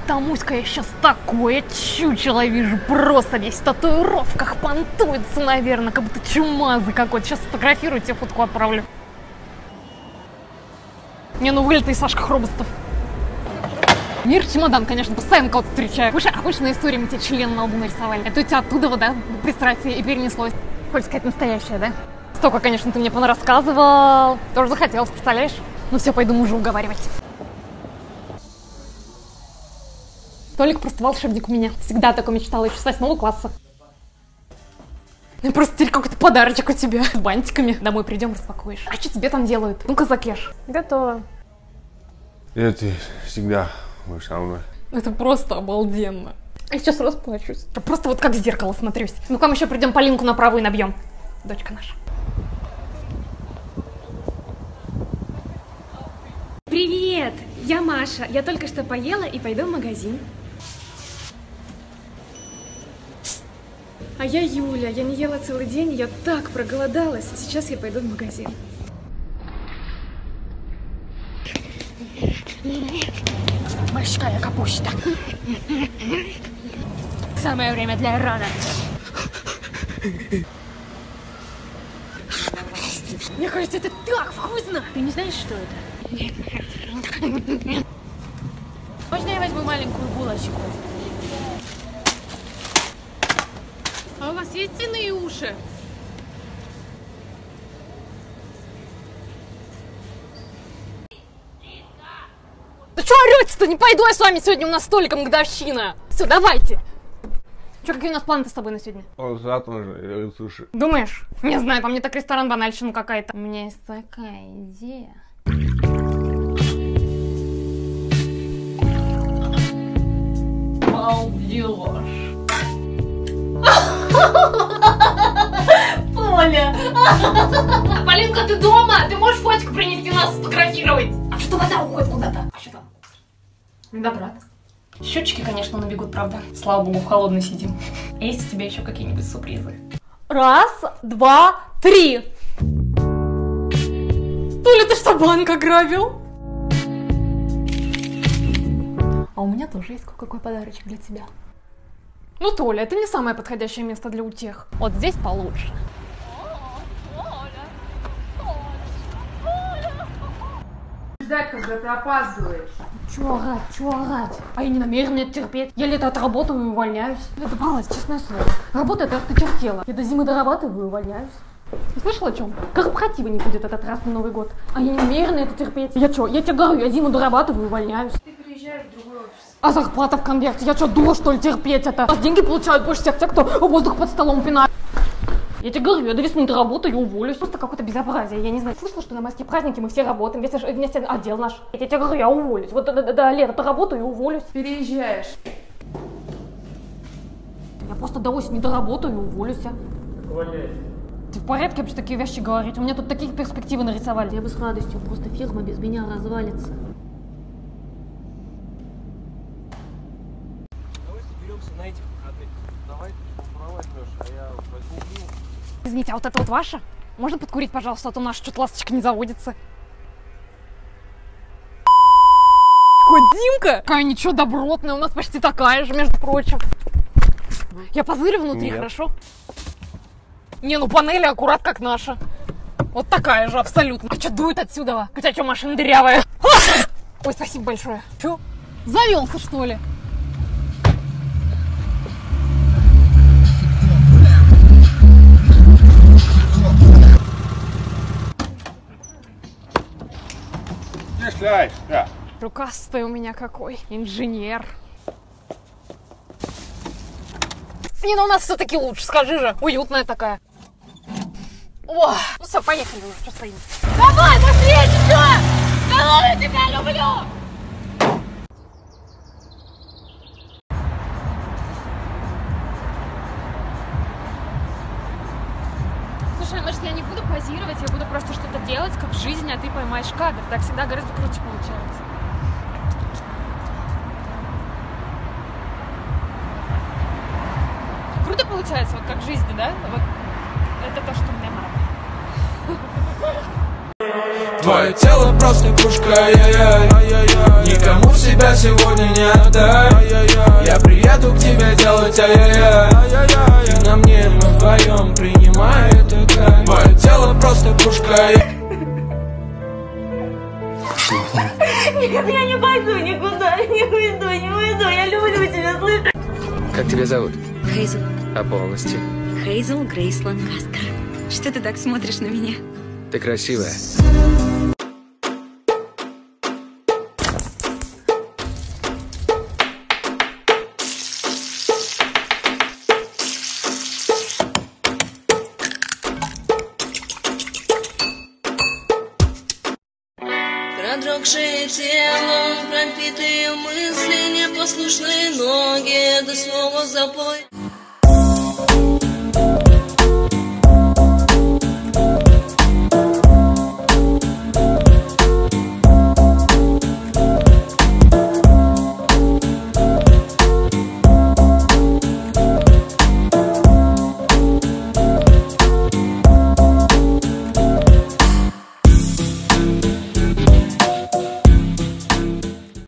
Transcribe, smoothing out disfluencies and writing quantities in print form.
Тамуська, я сейчас такое чучело вижу, просто весь в татуировках, понтуется, наверное, как будто чумазый какой-то. Сейчас сфотографирую, тебе фотку отправлю. Не, ну вылитый Сашка Хробостов. Мир чемодан, конечно, постоянно кого-то встречаю. Слушай, а хочешь на истории мы тебе член на лбу нарисовали? Это у тебя оттуда, да, пристрастие и перенеслось. Хочешь сказать, настоящее, да? Столько, конечно, ты мне понарассказывал. Тоже захотелось, представляешь? Ну все, пойду мужа уговаривать. Толик просто волшебник у меня. Всегда такой мечтала еще с 8 класса. Ну просто теперь какой-то подарочек у тебя. С бантиками. Домой придем, распакуешь. А что тебе там делают? Ну-ка, закеш. Готово. И ты всегда будешь со мной. Это просто обалденно. Я сейчас расплачусь. Просто вот как в зеркало смотрюсь. Ну-ка, мы еще придем Полинку на правую набьем. Дочка наша. Привет! Я Маша. Я только что поела и пойду в магазин. А я Юля. Я не ела целый день, я так проголодалась. Сейчас я пойду в магазин. Большая капуста. Самое время для рана. Мне кажется, это так вкусно! Ты не знаешь, что это? Можно я возьму маленькую булочку? А у вас есть свиные уши? Да что орете-то? Не пойду я с вами сегодня, у нас столиком годовщина. Все, давайте. Че, какие у нас планы с тобой на сегодня? Он завтра же суши. Думаешь? Не знаю, по мне так ресторан банальщина какая-то. У меня есть такая идея. Балдеж. Поля! Полинка, ты дома? Ты можешь фотку принести, нас сфотографировать? А что вода уходит куда-то? А что там? Медобрат. Счетчики, конечно, набегут, правда. Слава богу, в холодной сидим. А есть у тебя еще какие-нибудь сюрпризы? Раз, два, три. Толя, ты что, банк ограбил? А у меня тоже есть кое-какой подарочек для тебя. Ну, Толя, это не самое подходящее место для утех. Вот здесь получше. Ждать, когда ты опаздываешь. Чё орать? А я не намерена это терпеть. Я лето отработаю и увольняюсь. Это правда, честное слово. Работа это осточертела. Я до зимы дорабатываю и увольняюсь. Ты слышал о чем? Корпоратива не будет этот раз на Новый год. А я не намерена это терпеть. Я тебе говорю, я зиму дорабатываю и увольняюсь. Ты переезжаешь в другой офис. А зарплата в конверте? Я что, дура, что ли, терпеть это? А деньги получают больше всех тех, кто воздух под столом пинает. Я тебе говорю, я до весны доработаю и уволюсь. Просто какое-то безобразие, я не знаю. Слышала, что на майские праздники мы все работаем, вместе отдел наш. Я тебе говорю, я уволюсь. Вот до лета поработаю и уволюсь. Переезжаешь. Я просто до осени доработаю и уволюсь. Увольняйся. Ты в порядке вообще такие вещи говорить? У меня тут такие перспективы нарисовали. Я бы с радостью, просто фирма без меня развалится. Давай соберемся на этих выходных. Давай права возьмешь, а я возьму пиво. Извините, а вот это вот ваша? Можно подкурить, пожалуйста, а то наша что-то ласточка не заводится. Какой Димка? Какая ничего добротная, у нас почти такая же, между прочим. Я позырю внутри, Нет. хорошо? Не, ну панели аккурат как наша. Вот такая же, абсолютно. А что дует отсюда? У тебя что, машина дырявая? Ой, спасибо большое. Че? Завелся, что ли? Не шляй, да. Рукастый у меня какой. Инженер. Не, ну у нас все-таки лучше, скажи же. Уютная такая. О, ну все, поехали уже, что стоим. Давай, быстрее, что? Да, я тебя люблю! Слушай, может, я не буду позировать, я буду просто что-то делать, как в жизни, а ты поймаешь кадр. Так всегда гораздо круче получается. Круто получается, вот как в жизни, да? Вот это то, что мне надо. Твое тело просто пушка, ай-яй-яй. Никому себя сегодня не отдай. Я приеду к тебе делать ай-яй-яй. Ты на мне, мы вдвоем, принимай это кайф. Твое тело просто пушка, Нет, я не пойду никуда, не уйду, я люблю тебя, слышишь? Как тебя зовут? Хейзел. А полностью? Хейзел Грейс Ланкастер. Что ты так смотришь на меня? Ты красивая. Продрогшее тело, пропитые мысли, непослушные ноги, это снова запой.